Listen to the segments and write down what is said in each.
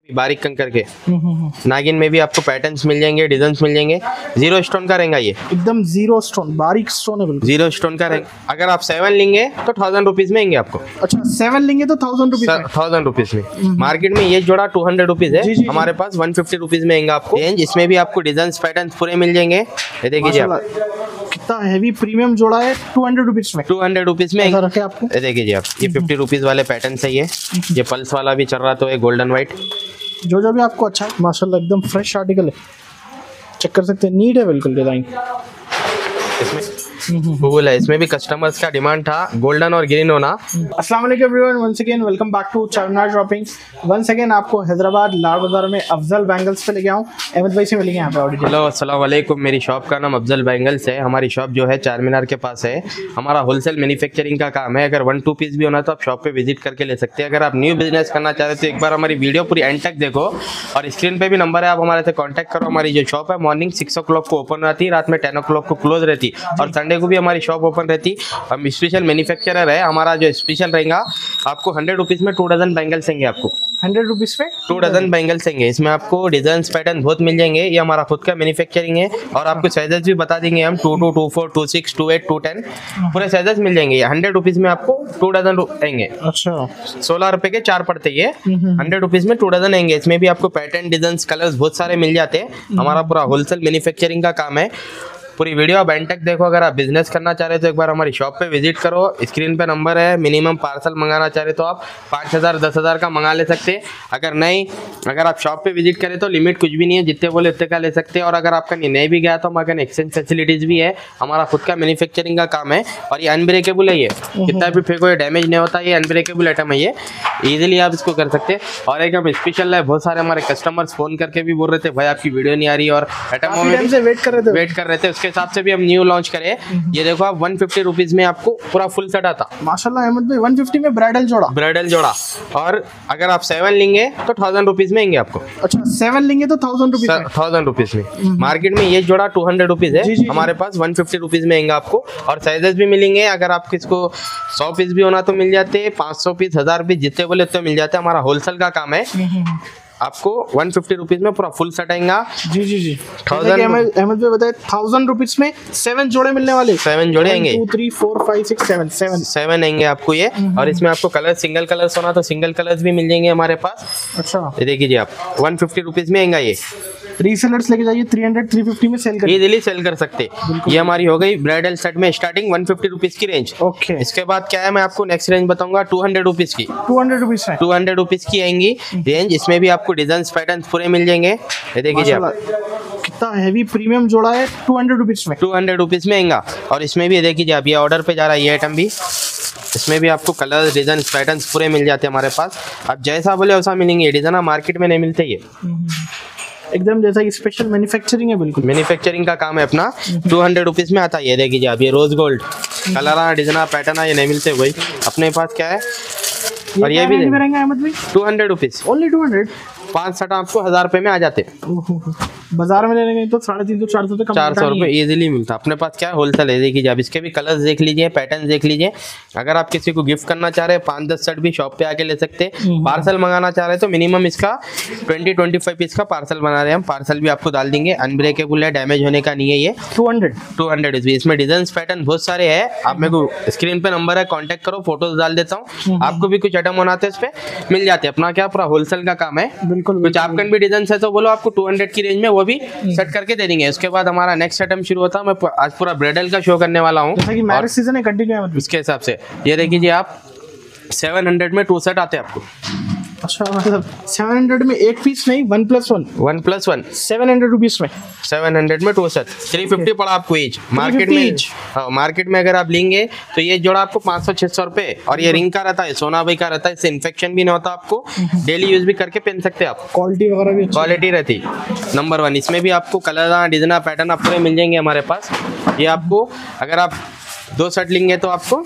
बारीक कंकर के नागिन में भी आपको पैटर्न्स मिल जाएंगे, डिजाइन मिल जाएंगे। 0 स्टोन का रहेगा ये, एकदम 0 स्टोन, बारीक स्टोन है बिल्कुल। 0 स्टोन का रहेगा। अगर आप 7 लेंगे तो 1000 रुपीज में आएंगे आपको। अच्छा 7 लेंगे तो 1000 रुपीज में? 1000 रुपीज में। मार्केट में ये जोड़ा 200 रुपीज है, हमारे पास 150 रुपीज में आएगा आपको रेंज। इसमें भी आपको डिजाइन पैटर्न पूरे मिल जाएंगे। ये देखिए आप, कितना हैवी प्रीमियम जोड़ा है। 200 रुपीज में, 200 रुपीज में रखे आपको। ये देखिए आप, ये 50 रुपीज वाले पैटर्न है। ये पल्स वाला भी चल रहा तो ये गोल्डन व्हाइट, जो भी आपको अच्छा है माशाल्लाह, एकदम फ्रेश आर्टिकल है, चेक कर सकते हैं, नीट है बिल्कुल डिजाइन। इसमें फूल है, इसमें भी कस्टमर्स का डिमांड था गोल्डन और ग्रीन होना। अस्सलाम वालेकुम everyone, once again welcome back to Charminar shopping. Once again आपको हैदराबाद लाल बाजार में अफजल बैंगल्स पे लेके आऊँ। अहमद भाई से मिलेंगे यहाँ पे ऑडिट। हेलो अस्सलाम वालेकुम, मेरी शॉप का नाम अफजल बैंगल्स है। हमारी शॉप जो है चारमीनार के पास है। हमारा होलसेल मैन्युफैक्चरिंग का काम है। अगर 1-2 पीस भी होना तो आप शॉप पे विजिट करके ले सकते हैं। अगर आप न्यू बिजनेस करना चाह रहे तो एक बार हमारी वीडियो पूरी एंड तक देखो, और स्क्रीन पे भी नंबर है, आप हमारे से कॉन्टैक्ट करो। हमारी जो शॉप है मॉर्निंग 6 o'clock को ओपन रहती है, रात में 10 o'clock को क्लोज रहती है, और संडे को भी हमारी शॉप ओपन रहती। हम स्पेशल मैन्युफैक्चरर है। हमारा जो स्पेशल रहेगा, आपको 100 रुपीज में 2 डजन बैंगल्स देंगे आपको। 100 रुपीज में 2 डजन बैंगल्स देंगे। इसमें आपको डिजाइन पैटर्न बहुत मिल जाएंगे। ये हमारा खुद का मैन्युफैक्चरिंग है, और आपको साइजेस भी बता देंगे हम। 22, 24, 26, 28, 210 पूरे साइजेस मिल जाएंगे। 100 रुपीज में आपको 2 डजन देंगे। अच्छा 16 रुपए के 4 पड़ते ये। 100 रुपीज में 2 डजन आएंगे। इसमें भी आपको पैटर्न, डिजाइन, कलर्स बहुत सारे मिल जाते हैं। हमारा पूरा होलसेल मैन्युफैक्चरिंग का काम है। पूरी वीडियो आप एंड तक देखो। अगर आप बिजनेस करना चाह रहे तो एक बार हमारी शॉप पे विजिट करो। स्क्रीन पे नंबर है। मिनिमम पार्सल मंगाना चाह रहे तो आप 5000, 10,000 का मंगा ले सकते हैं। अगर आप शॉप पे विजिट करें तो लिमिट कुछ भी नहीं है, जितने बोले उतने का ले सकते हैं। और अगर आपका नहीं भी गया तो हमारे एक्सचेंज फैसिलिटीज भी है। हमारा खुद का मैन्युफैक्चरिंग का काम है, और ये अनब्रेकेबल है। ये कितना भी फेंको ये डैमेज नहीं होता। ये अनब्रेकेबल आइटम है, ये इजीली आप इसको कर सकते हैं। और एक हम स्पेशल है, बहुत सारे हमारे कस्टमर्स फोन करके भी बोल रहे थे भाई आपकी वीडियो नहीं आ रही, और आइटम वेट कर रहे थे। उसके हिसाब से भी हम न्यू लॉन्च करें। ये देखो आप, 150 रुपीज में आपको पूरा फुल सेट आता। माशाल्लाह अहमद भाई, 150 में ब्राइडल जोड़ा। और अगर आप 7 लेंगे तो 1000 रुपीज में आएंगे आपको। अच्छा 7 लेंगे तो 1000 रुपीज में? 1000 रुपीज में। मार्केट में ये जोड़ा 200 रुपीज है, हमारे पास 150 रुपीज में आएंगे आपको। और साइजेस भी मिलेंगे। अगर आप किसको 100 पीस भी होना तो मिल जाते, 500 पीस, 1000 पीस, जितने बोले उतने मिल जाते। हमारा होलसेल का काम है। आपको 150 रुपीज में पूरा फुल सेट आएगा। जी अहमद भाई बताए 1000 रुपीज में 7 जोड़े मिलने वाले। 7 जोड़े आएंगे। 2, 3, 4, 5, 6, 7 आएंगे आपको ये। और इसमें आपको कलर, सिंगल कलर्स होना तो सिंगल कलर्स भी मिल जाएंगे हमारे पास। अच्छा ये देखिए आप, 150 रुपीज में आएगा ये। रीसेलर्स लेके जाइए 300, 350 में सेल करिए, इजीली सेल कर सकते। ये हमारी हो गई ब्राइडल सेट में स्टार्टिंग 150 रुपीज की रेंज। ओके, इसके बाद क्या है, मैं आपको नेक्स्ट रेंज बताऊंगा 200 रुपीज की। 200 रुपीज है, 200 रुपीज की आएंगी रेंज। इसमें भी आपको डिजाइन पैटर्न पूरे मिल जाएंगे। ये देखिए आप, कितना हैवी प्रीमियम जोड़ा है। 200 रुपीज में, 200 रुपीज में आएगा। और इसमें भी देखिए आप, ये ऑर्डर पे जा रहा है ये आइटम भी। इसमें भी आपको कलर, डिजाइन, पैटर्न पूरे मिल जाते हैं हमारे पास। आप जैसा बोले वैसा मिलेंगे। डिजाइन मार्केट में नहीं मिलते ये, एकदम जैसा कि स्पेशल मैन्युफैक्चरिंग है। बिल्कुल मैन्युफैक्चरिंग का काम है अपना। 200 रुपीज में आता है। ये देखिए आप, ये rose gold colour, design, pattern ये नहीं मिलते वही अपने पास क्या है। और ये भी 200 रुपीज, ओनली 200। 5 सेट आपको 1000 रुपए में आ जाते। बाजार में लेने गए तो 350, 400 तक 400 रुपए इजीली मिलता। अपने पास क्या है, होलसेल है। देखिए आप, इसके भी कलर्स देख लीजिए, पैटर्न देख लीजिए। अगर आप किसी को गिफ्ट करना चाह रहे हैं 5-10 सेट भी शॉप पे आके ले सकते हैं। पार्सल मंगाना चाह रहे हैं तो मिनिमम इसका 20-25 पीस का पार्सल बना रहे हैं हम। पार्सल भी आपको डाल देंगे। अनब्रेकेबल है, डैमेज होने का नहीं है ये। 200 इसमें डिजाइन पैटर्न बहुत सारे हैं। आप मेरे को स्क्रीन पे नंबर है, कॉन्टेक्ट करो, फोटोज डाल देता हूँ। आपको भी कुछ आइटम होना था इस पे मिल जाते हैं। अपना क्या पूरा होलसेल का काम है। कुछ आपकन भी डिजाइन है तो बोलो, आपको 200 की रेंज में वो भी सेट करके दे देंगे। उसके बाद हमारा नेक्स्ट आइटम शुरू होता है। मैं आज पूरा ब्राइडल का शो करने वाला हूँ, जैसा कि मैरिज सीजन है, कंटिन्यू है उसके हिसाब से। ये देखिए आप, 700 में 2 सेट आते हैं आपको। अच्छा, मतलब 700 में एक पीस नहीं, 1+1 1+1 700 रुपीज में। 700 में 2 सेट 350 पड़ा आपको ईच। मार्केट में अगर आप लेंगे तो ये जोड़ा आपको 500-600 रुपए। और ये रिंग का रहता है, सोना भाई का रहता है, इससे इन्फेक्शन भी नहीं होता। आपको डेली यूज भी करके पहन सकते हैं आप। क्वालिटी वगैरह भी क्वालिटी रहती नंबर 1। इसमें भी आपको कलर, डिजाइन, पैटर्न पूरे मिल जाएंगे हमारे पास। ये आपको अगर आप 2 सेट लेंगे तो आपको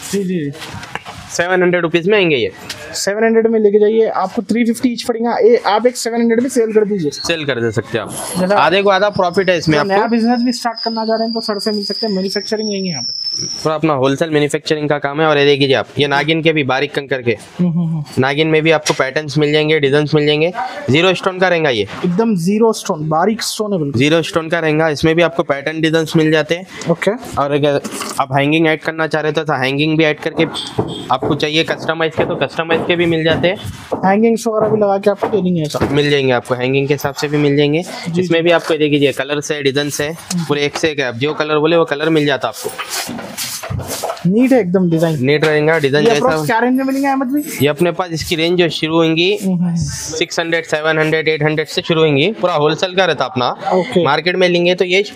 700 रुपीज में आएंगे। ये 700 में लेके जाइए, आपको 350 ईच पड़ेगा। आप एक 700 में सेल कर दीजिए, सेल कर दे सकते हैं आप। आधे को आधा प्रॉफिट है इसमें। नया बिजनेस भी स्टार्ट करना चाह रहे हैं तो सर से मिल सकते हैं। मैन्युफैक्चरिंग यही है यहाँ पे। पूरा अपना होलसेल मैन्युफैक्चरिंग का काम है। और ये देखिए आप, ये नागिन के भी बारीक कंकर के, नागिन में भी आपको पैटर्न्स मिल जाएंगे, डिजाइन्स मिल जाएंगे। 0 स्टोन का रहेगा ये, एकदम 0 स्टोन, बारीक स्टोन है बिल्कुल। 0 स्टोन का रहेगा। इसमें भी आपको पैटर्न डिजाइन्स मिल जाते हैं। ओके। और अगर आप हैंगिंग ऐड करना चाह रहे तो हैंगिंग भी ऐड करके आपको चाहिए कस्टमाइज के, तो कस्टमाइज के भी मिल जाते हैं। हैंगिंग्स वगैरह भी लगा के आपको दे देंगे ऐसा? मिल जाएंगे आपको, हैंगिंग के हिसाब से भी मिल जाएंगे। इसमें भी आपको देखिए कलर्स है, डिजाइन्स है, पूरे एक से एक है। आप जो कलर बोले वो कलर मिल जाता आपको। नीट है एकदम, डिजाइन नीट रहेगा। डिजाइन ये जैसा क्या रेंज में मिलेंगे अहमद भाई? ये अपने पास इसकी रेंज जो शुरू होंगी 600, 700, 800 से शुरू होंगी। पूरा होलसेल का रहता अपना। Okay. मार्केट में लेंगे तो ये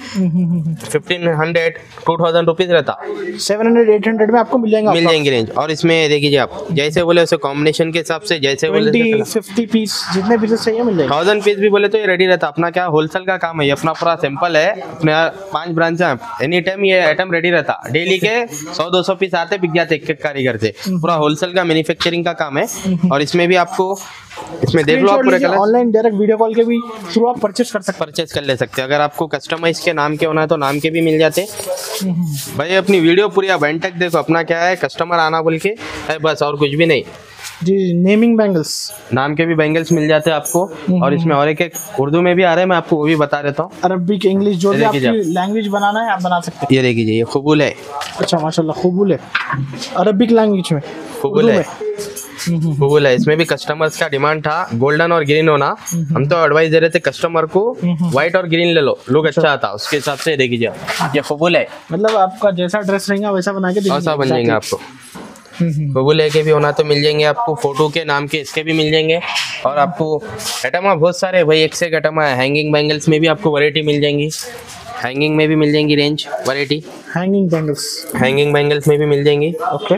1500, 2000 रुपीज रहता। 700, 800 में आपको मिल जाएंगे? मिल जाएंगे रेंज। और इसमें देखिए आप, जैसे बोले वैसे कॉम्बिनेशन के हिसाब से, जैसे बोले 20, 50 पीस, जितने पीसेस चाहिए मिल जाएंगे। 1000 पीस भी बोले तो ये रेडी रहता। अपना क्या होलसेल का काम है, ये अपना पूरा सिंपल है। अपने 5 ब्रांच है, एनी टाइम ये आइटम रेडी रहता। डेली के 100-200 पीस आते, बिक जाते एक कारीगर से। पूरा होलसेल का मैन्युफैक्चरिंग का काम है। और इसमें भी आपको, इसमें देख लो आप पूरे colour. Online direct video call के भी थ्रू आप परचेस कर ले सकते हैं। अगर आपको कस्टमाइज के नाम के होना है तो नाम के भी मिल जाते। भाई अपनी वीडियो पूरी आप एंड तक देखो। अपना क्या है, कस्टमर आना बोल के है बस, और कुछ भी नहीं जी। नेमिंग बैंगल्स, नाम के भी बैंगल्स मिल जाते हैं आपको। और इसमें और एक उर्दू में भी आ रहे हैं, मैं आपको वो भी बता देता हूँ। अरबिक, इंग्लिश, जो भी आपकी लैंग्वेज बनाना है आप बना सकते हैं। ये देखिए, ये खुबूल है। अच्छा माशाल्लाह, खुबूल है अरबिक लैंग्वेज में, खुबूल है। खुबूल है। इसमें भी कस्टमर्स का डिमांड था गोल्डन और ग्रीन होना। हम तो एडवाइस दे रहे थे कस्टमर को व्हाइट और ग्रीन ले लो, लोग अच्छा आता, उसके हिसाब से देखिए। ये खुबूल है, मतलब आपका जैसा ड्रेस रहेगा वैसा बना के वैसा बन जाएंगे आपको। खुबूल है के भी होना तो मिल जाएंगे आपको। फोटो के नाम के इसके भी मिल जाएंगे। और आपको आइटम बहुत सारे भाई, एक से एक आइटम है। हैंगिंग बैंगल्स में भी आपको वैरायटी मिल जाएंगी। हैंगिंग में भी मिल जाएंगी रेंज, वैरायटी। हैंगिंग बैंगल्स में भी मिल जाएंगी। ओके।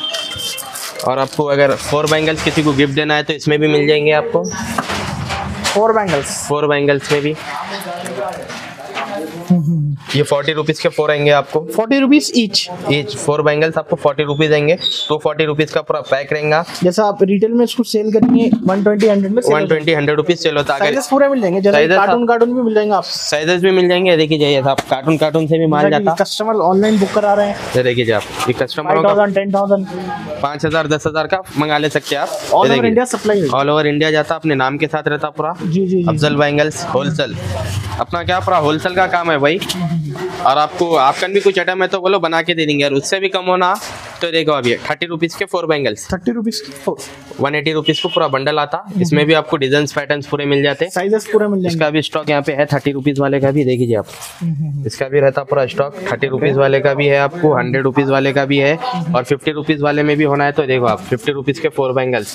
और आपको अगर 4 बैंगल्स किसी को गिफ्ट देना है तो इसमें भी मिल जाएंगे आपको। 4 बैंगल्स में भी ये 40 रुपीज के 4 आएंगे आपको। 40 रुपीज ईच 4 बैंगल्स आपको 40 रुपीज आएंगे। तो 40 रुपीज का पूरा पैक रहेगा। जैसा आप रिटेल में इसको सेल करेंगे 120-100 में 120-100 रुपीज सेल होता है। साइजेस पूरे मिल जाएंगे, जैसे कार्टून भी मिल जाएंगे आप। साइजेस भी मिल जाएंगे। देखिए जाइए आप, कार्टून से भी माल जाता। कस्टमर ऑनलाइन बुक करा रहे हैं। देखिए आप, ये कस्टमर 10,000, 5000, 10,000 का मंगा ले सकते हैं आप। All over India supply, all over India जाता, अपने नाम के साथ रहता पूरा। जी। अफजल बैंगल्स होलसेल, अपना क्या पूरा होलसेल का काम है भाई। और आपको आपका भी कुछ आइटम है तो बोलो बना के दे देंगे। और उससे भी कम होना तो देखो अभी 30 रुपीज के 4 बैंगल्स, 30 रुपीज 180 रुपीज को पूरा बंडल आता। इसमें भी आपको डिजाइन पैटर्न्स पूरे मिल जाते, साइजेस पूरे मिल जाएंगे। इसका भी स्टॉक यहाँ पे है 30 रुपीज वाले का भी। देखिए आप, इसका भी रहता पूरा स्टॉक। 30 रुपीज वाले का भी है आपको, 100 रुपीज वाले का भी है। और 50 रुपीज वाले में भी होना है तो देखो आप, 50 रुपीज के 4 बैंगल्स।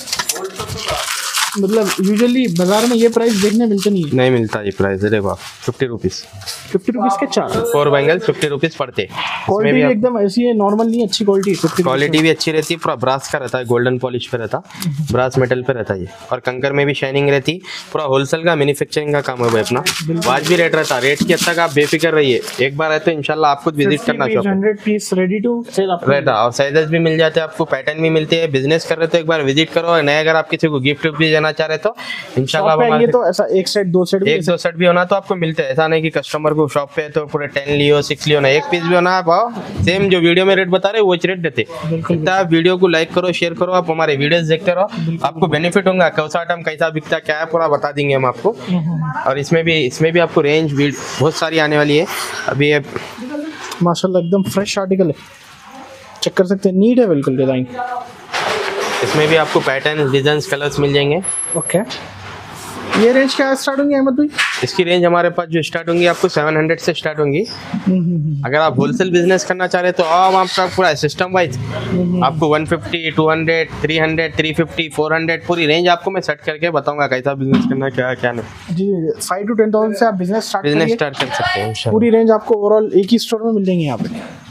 मतलब यूजुअली बाजार में ये प्राइस देखने मिलते नहीं मिलता ये प्राइस। देखो आप, 50 रुपीज, 50 रुपीज के 4 बैंगल्स 50 रुपीज पड़ते। क्वालिटी भी एकदम ऐसी है, नॉर्मल नहीं, अच्छी क्वालिटी। क्वालिटी भी अच्छी रहती है। पूरा ब्रास का रहता है, गोल्डन पॉलिश पे रहता, ब्रास मेटल पे रहता है ये। और कंकर में भी शाइनिंग रहती। पूरा होलसेल का मैन्युफैक्चरिंग का काम है भाई अपना। वाजिबी रेट रहता, रेट की हद तक आप बेफिक्र रहिए। एक बार आए तो इंशाल्लाह आपको विजिट करना चाहिए। 100 पीस रेडी टू सेल रहता। और साइजेस भी मिल जाते हैं आपको, पैटर्न भी मिलते हैं। बिजनेस कर रहे तो एक बार विजिट करो। नए अगर आप किसी को गिफ्ट भी देना चाह रहे तो इंशाल्लाह ये तो ऐसा एक सेट 2 सेट 1-2 सेट भी होना तो आपको मिलते हैं। ऐसा नहीं कि कस्टमर को शॉप पे तो पूरे 10 लियो 6 लियो ना, एक पीस भी होना आप सेम जो वीडियो में रेट बता रहे वो रेट देते। आप वीडियो को लाइक करो, शेयर करो, आप हमारे वीडियोस देखते रहो, आपको बेनिफिट होगा। कौन आइटम कैसा बिकता क्या है पूरा बता देंगे हम आपको। और इसमें भी आपको रेंज बहुत सारी आने वाली है अभी। ये माशाल्लाह एकदम फ्रेश आर्टिकल है, चेक कर सकते हैं। नीट है बिल्कुल डिजाइन। इसमें भी आपको पैटर्न, डिजाइन, कलर्स मिल जाएंगे। ओके। ये रेंज क्या स्टार्ट होंगी अहमद भाई? इसकी रेंज हमारे पास जो स्टार्ट होंगी आपको 700 से स्टार्ट होंगी। अगर आप होलसेल बिजनेस करना चाह रहे तो हम आपका पूरा सिस्टम वाइज आपको 150, 200, 300, 350, 400 पूरी रेंज आपको मैं सेट करके बताऊंगा कैसा बिजनेस करना क्या है क्या नहीं। जी 5 to 10,000 से आप बिजनेस स्टार्ट कर सकते हैं। पूरी रेंज आपको ओवरऑल एक ही स्टोर में मिल जाएंगे यहाँ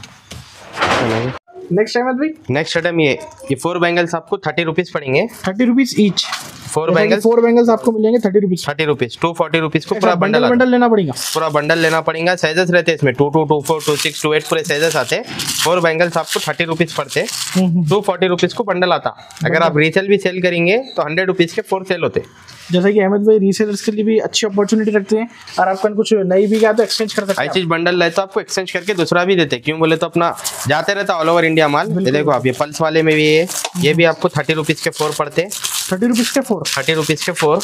पे। नेक्स्ट टाइम भाई, नेक्स्ट आइटम ये 4 बैंगल्स आपको 30 रुपीज पड़ेंगे। 30 रुपीज ईच 4 बैंगल्स 4 बैंगल्स आपको मिल जाएंगे 30 रुपीज 30 रुपीज 240 रुपीज को पूरा बंडल बंडल लेना पड़ेगा। पूरा बंडल लेना पड़ेगा। साइजेस रहते हैं इसमें 22, 24, 26, 28 पूरे साइजेस आते हैं। 4 बैंगल्स आपको 30 रुपीज पड़ते हैं। 240 रुपीज को बंडल आता। अगर आप रीसेल भी सेल करेंगे तो 100 रुपीज के 4 सेल होते। जैसा कि अहमद भाई रीसेलर्स के लिए भी अच्छी अपॉर्चुनिटी रखते हैं, और आपका कुछ नई भी गया तो एक्सचेंज कर सकते हैं। चीज बंडल है तो आपको एक्सचेंज करके दूसरा भी देते। क्यों बोले तो अपना जाते रहता ऑल ओवर इंडिया माल। ये देखो आप, ये पल्स वाले में भी ये भी आपको 30 रुपीज के 4 पड़ते। 30 रुपीज के 4 30 रुपीज के 4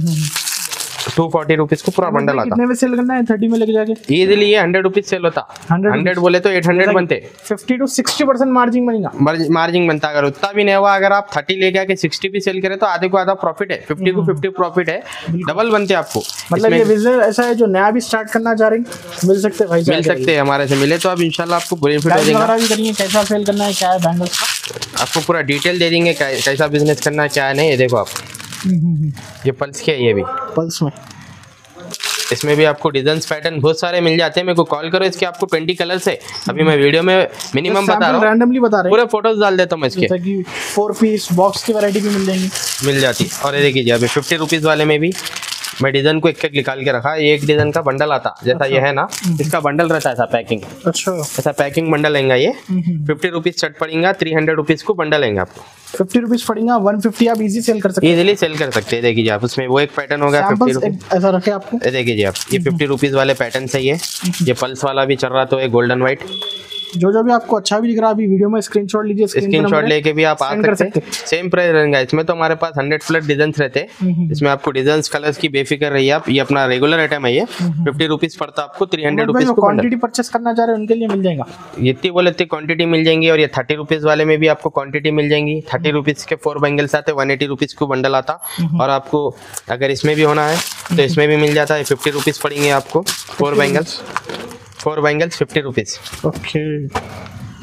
240 रुपीज को पूरा बंडल आता। कितने में सेल करना है? 30 में लेके जाके इजीली ये 100 रुपीज सेल होता। 100 बोले तो 800 बनते। 50 to 60% मार्जिन बनेगा। मार्जिन बनता। अगर उतना भी नहीं हुआ, अगर आप 30 लेके आके 60 भी सेल करें तो आधे को आधा प्रॉफिट है। 50 को 50 प्रॉफिट है, डबल बनते आपको। मतलब ये बिजनेस ऐसा है जो नया भी स्टार्ट करना चाह रहे हैं, मिल सकते हैं भाई, मिल सकते हैं हमारे से। मिले तो आप इंशाल्लाह आपको बेनिफिट हो जाएगा। भी करिए कैसा सेल करना है, क्या है बैंगल्स का, आपको पूरा डिटेल दे देंगे कैसा बिजनेस करना है क्या है नहीं। ये देखो आप, ये पल्स के, ये भी पल्स में इसमें भी आपको डिजाइन पैटर्न बहुत सारे मिल जाते हैं। मेरे को कॉल करो, इसके आपको 20 कलर्स है। अभी मैं वीडियो में मिनिमम बता रहा हूँ, रैंडमली बता रहे हैं, पूरे फोटोज डाल देता हूँ मैं इसके। 4 पीस बॉक्स की वैरायटी भी मिल जाएंगी, मिल जाती। और ये देखिए अभी 50 रुपीज वाले में भी मैं डिजाइन को एक एक निकाल के रखा। ये एक डिजाइन का बंडल आता, जैसा ये है ना, इसका बंडल रहता है ऐसा पैकिंग। अच्छा, ऐसा पैकिंग बंडल लेंगे। ये 50 रुपीज सेट पड़ेगा। 300 रुपीज को बंडल लेंगे आपको। 50 रुपीज पड़ेगा। 150 आप इजी सेल कर सकते हैं, इजीली सेल कर सकते हैं। देखिए आप, उसमें वो एक पैटर्न होगा 50 रुपीज ऐसा रखे आपको। ये देखिए आप, ये 50 रुपीज वाले पैटर्न से ये पल्स वाला भी चल रहा, तो ये गोल्डन व्हाइट। जो भी आपको अच्छा भी दिख रहा है अभी वीडियो में स्क्रीनशॉट लीजिए, स्क्रीनशॉट लेके भी आप आ सकते हैं। सेम प्राइस रहेगा इसमें। तो हमारे पास 100+ डिजाइन रहते हैं। इसमें आपको डिजाइन कलर्स की बेफिक्र रहिए आप। ये अपना रेगुलर आइटम है। ये 50 रुपीज पड़ता आपको। 300 रुपीज को क्वांटिटी परचेस करना चाह रहे हैं उनके लिए मिल जाएगा। जितनी बोले इतनी क्वांटिटी मिल जाएंगी। और ये 30 रुपीज वाले में भी आपको क्वांटिटी मिल जाएंगी। 30 रुपीज के 4 बैंगल्स आते, 180 रुपीज को बंडल आता। और आपको अगर इसमें भी होना है तो इसमें भी मिल जाता है। 50 रुपीज पड़ेंगे आपको 4 bangles. 4 bangles 50 rupees. Okay,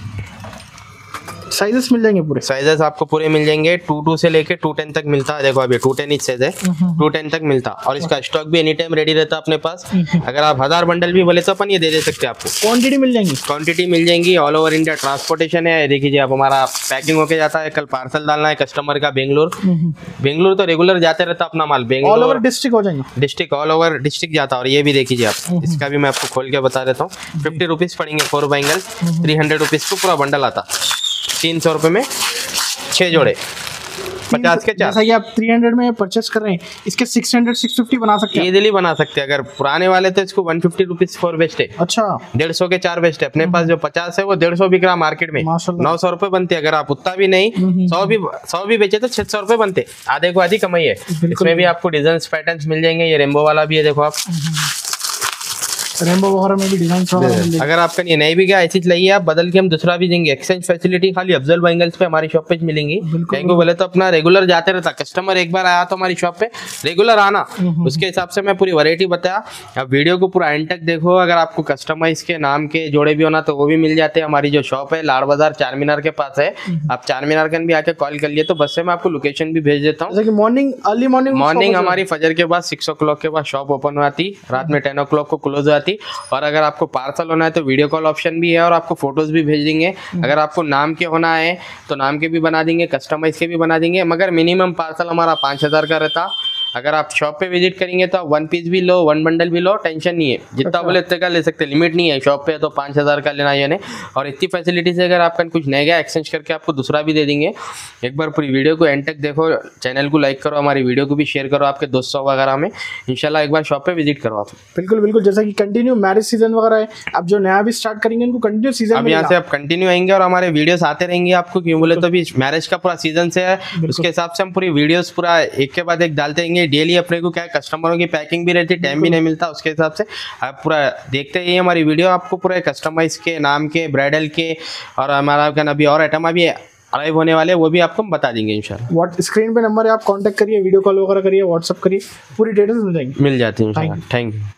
sizes मिल जाएंगे पूरे। साइजेस आपको पूरे मिल जाएंगे। 22 से लेके 210 तक मिलता है। देखो अभी 210 इंच साइज है, 210 तक मिलता। और इसका स्टॉक भी एनी टाइम रेडी रहता है अपने पास। अगर आप 1000 बंडल भी बोले तो अपन ये दे सकते हैं आपको। क्वांटिटी मिल जाएंगी। क्वांटिटी मिल जाएंगी। ऑल ओवर इंडिया ट्रांसपोर्टेशन है। देखिए आप, हमारा पैकिंग होके जाता है। कल पार्सल डालना है कस्टमर का बेंगलुरु तो रेगुलर जाते रहता अपना माल। बेंगलुरु ऑल ओवर डिस्ट्रिक्ट हो जाएंगे। डिस्ट्रिक्ट ऑल ओवर डिस्ट्रिक्ट जाता। और ये भी देखिए आप, इसका भी मैं आपको खोल के बता देता हूँ। 50 रुपीज पड़ेंगे 4 बैंगल। 300 रुपीज को पूरा बंडल आता। 300 रुपए में 6 जोड़े, 50 के 4। जैसा कि आप 300 में परचेस कर रहे हैं, इसके 600 650 बना सकते हैं। इजीली बना सकते हैं। अगर पुराने वाले तो इसको 150 रुपीज 4 बेस्ट है। अच्छा, 150 के 4 बेस्ट है। अपने पास जो 50 है वो 150 बिक रहा मार्केट में। 900 रुपए बनते। अगर आप उतना भी नहीं 100 भी बेचे तो 600 रुपए बनते। आधे को आधी कमाई है। इसमें भी आपको डिजाइन पैटर्न मिल जाएंगे। ये रेम्बो वाला भी है, देखो आप, रेम्बो वगैरह में भी डिजाइन। अगर आपका ये नहीं भी गया ऐसी लाइए आप, बदल के हम दूसरा भी देंगे। एक्सचेंज फैसिलिटी खाली अफजल बैंगल्स पे हमारी शॉप पे मिलेंगी। कहीं को बोले तो अपना रेगुलर जाते रहता कस्टमर। एक बार आया तो हमारी शॉप पे रेगुलर आना, उसके हिसाब से मैं पूरी वैरायटी बताया। आप वीडियो को पूरा एंड तक देखो। अगर आपको कस्टमाइज के नाम के जोड़े भी होना तो वो भी मिल जाते हैं। हमारी जो शॉप है लाड़ बाजार चार मीनार के पास है। आप चार मीनार कन भी आके कॉल कर लिए तो बस से मैं आपको लोकेशन भी भेज देता हूँ। मॉर्निंग अर्ली मॉर्निंग हमारी फजर के बाद 6 o'clock के बाद शॉप ओपन हो जाती। रात में 10 o'clock को क्लोज हो जाती। और अगर आपको पार्सल होना है तो वीडियो कॉल ऑप्शन भी है। और आपको फोटोज भी भेज देंगे। अगर आपको नाम के होना है तो नाम के भी बना देंगे, कस्टमाइज के भी बना देंगे। मगर मिनिमम पार्सल हमारा 5000 का रहता। अगर आप शॉप पे विजिट करेंगे तो आप 1 पीस भी लो, 1 बंडल भी लो, टेंशन नहीं है। जितना बोले उतने का ले सकते, लिमिट नहीं है। शॉप पे तो 5000 का लेना है। और इतनी फैसिलिटी से अगर आपका कुछ नहीं गया एक्सचेंज करके आपको दूसरा भी दे देंगे। एक बार पूरी वीडियो को एंड तक देखो, चैनल को लाइक करो, हमारी वीडियो को भी शेयर करो आपके दोस्तों वगैरह में। इंशाल्लाह एक बार शॉप पे विजिट करो आप। बिल्कुल बिल्कुल, जैसा कि कंटिन्यू मैरिज सीजन वगैरह है, आप जो नया भी स्टार्ट करेंगे उनको कंटिन्यू सीजन अब यहाँ से आप कंटिन्यू आएंगे और हमारे वीडियोस आते रहेंगे आपको। क्यों बोले तो अभी मैरिज का पूरा सीजन से है, उसके हिसाब से हम पूरी वीडियोस पूरा एक के बाद एक डालते रहेंगे। डेली अपने को कस्टमरों की पैकिंग भी रहती, टाइम भी नहीं मिलता। उसके हिसाब से आप पूरा देखते ही हमारी वीडियो, आपको पूरे कस्टमाइज के, नाम के, ब्राइडल के और हमारा अभी और आइटम अभी अराइव होने वाले वो भी आपको हम बता देंगे इंशाल्लाह। स्क्रीन पे नंबर है, आप कांटेक्ट करिए, वीडियो कॉल वगैरह करिए, व्हाट्सअप करिए, पूरी डिटेल्स मिल जाएंगी, मिल जाती है। Thank you.